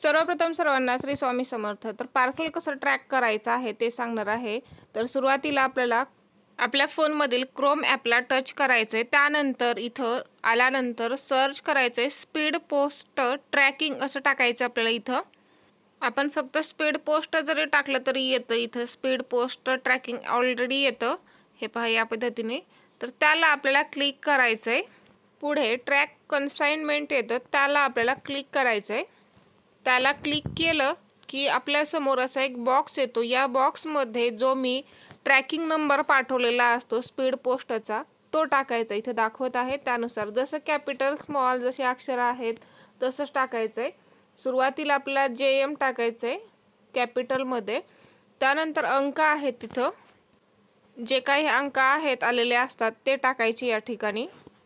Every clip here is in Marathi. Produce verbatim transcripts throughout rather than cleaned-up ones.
सर्वप्रथम सर्वांना श्री स्वामी समर्थ. तर पार्सल कसं ट्रॅक करायचं आहे ते सांगणार आहे. तर सुरुवातीला आपल्याला आपल्या फोनमधील क्रोम ॲपला टच करायचं आहे. त्यानंतर इथं आल्यानंतर सर्च करायचं आहे स्पीड पोस्ट ट्रॅकिंग असं टाकायचं आपल्याला. इथं आपण फक्त स्पीड पोस्ट जरी टाकलं तरी येतं. इथं स्पीड पोस्ट ट्रॅकिंग ऑलरेडी येतं, हे पहा या पद्धतीने. तर त्याला आपल्याला क्लिक करायचं आहे. पुढे ट्रॅक कन्साइनमेंट येतं, त्याला आपल्याला क्लिक करायचं आहे. त्याला क्लिक केलं की आपल्यासमोर असा एक बॉक्स येतो. या बॉक्समध्ये जो मी ट्रॅकिंग नंबर पाठवलेला असतो स्पीड पोस्टचा तो टाकायचा. इथे दाखवत आहे त्यानुसार जसं कॅपिटल स्मॉल जसे अक्षर आहेत तसंच टाकायचं आहे. सुरुवातीला आपल्याला जे एम टाकायचं आहे कॅपिटलमध्ये. त्यानंतर अंक आहेत, तिथं जे काही अंक आहेत आलेले असतात ते टाकायचे या ठिकाणी.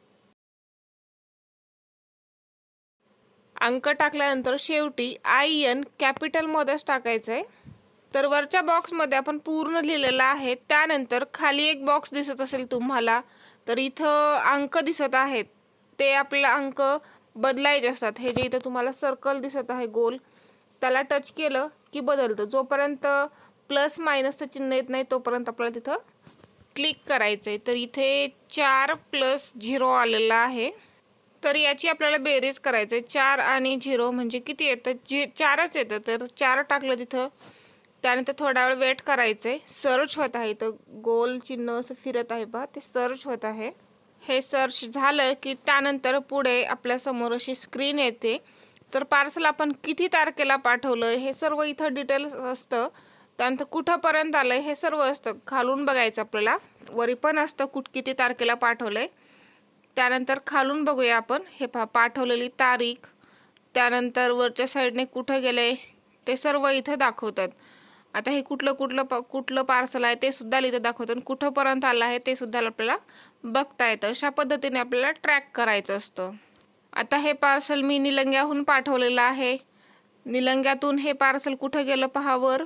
अंक टाकल्यानंतर शेवटी आय एन कॅपिटलमध्येच टाकायचं आहे. तर वरच्या बॉक्समध्ये आपण पूर्ण लिहिलेलं आहे. त्यानंतर खाली एक बॉक्स दिसत असेल तुम्हाला, तर इथं अंक दिसत आहेत ते आपल्याला अंक बदलायचे असतात. हे जे इथं तुम्हाला सर्कल दिसत आहे गोल, त्याला टच केलं की बदलतं. जोपर्यंत प्लस मायनसचं चिन्ह येत नाही तोपर्यंत आपल्याला तिथं क्लिक करायचं आहे. तर इथे चार प्लस झिरो आलेला आहे. तर याची आपल्याला बेरीज करायचं आहे. चार आणि झिरो म्हणजे किती येतं? जी चारच येतं. तर चार टाकलं तिथं. त्यानंतर थोडा वेळ वेट करायचं आहे. सर्च होत आहे, इथं गोल चिन्ह असं फिरत आहे पहा, ते सर्च होत आहे. हे सर्च झालं की त्यानंतर पुढे आपल्यासमोर अशी स्क्रीन येते. तर पार्सल आपण किती तारखेला पाठवलं हे सर्व इथं डिटेल्स असतं. त्यानंतर कुठंपर्यंत आलं हे सर्व असतं. खालून बघायचं आपल्याला, वरी पण असतं कुठ किती तारखेला पाठवलं आहे. त्यानंतर खालून बघूया आपण. हे पहा पाठवलेली तारीख, त्यानंतर वरच्या साईडने कुठं गेले ते सर्व इथं दाखवतात. आता हे कुठलं कुठलं प कुठलं पार्सल आहे ते सुद्धा इथं दाखवतात. कुठंपर्यंत आलं आहे ते सुद्धा आपल्याला बघता येतं. अशा पद्धतीने आपल्याला ट्रॅक करायचं असतं. आता हे पार्सल मी निलंग्याहून पाठवलेलं आहे. निलंग्यातून हे पार्सल कुठं गेलं पहा, वर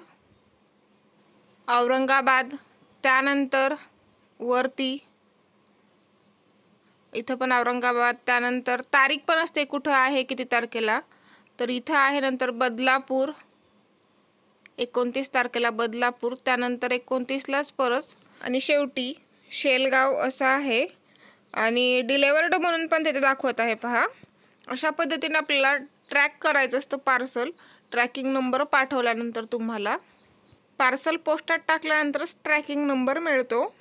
औरंगाबाद. त्यानंतर वरती इथं पण औरंगाबाद. त्यानंतर तारीख पण असते कुठं आहे किती तारखेला. तर इथं आहे. नंतर बदलापूर, एकोणतीस तारखेला बदलापूर. त्यानंतर एकोणतीसलाच परत आणि शेवटी शेलगाव असं आहे. आणि डिलेवर्ड म्हणून पण तिथे दाखवत आहे पहा. अशा पद्धतीने आपल्याला ट्रॅक करायचं असतं पार्सल. ट्रॅकिंग नंबर पाठवल्यानंतर तुम्हाला पार्सल पोस्टात टाकल्यानंतरच ट्रॅकिंग नंबर मिळतो.